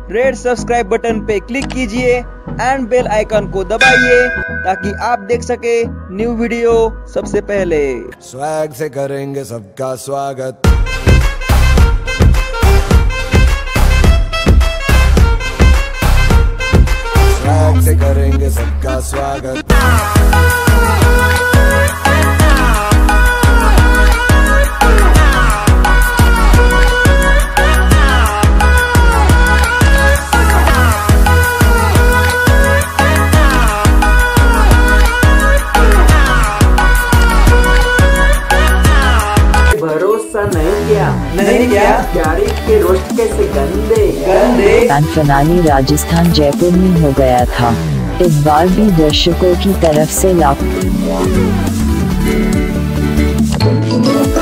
Red subscribe button पे click कीजिए and bell icon को दबाइए ताकि आप देख सके न्यू वीडियो सबसे पहले। स्वैग से करेंगे सबका स्वागत। स्वैग से करेंगे सबका स्वागत। भरोसा नहीं क्या गाड़ी के रोस्ट कैसे गंदे। फनानी राजस्थान जयपुर में हो गया था, इस बार भी दर्शकों की तरफ से लाख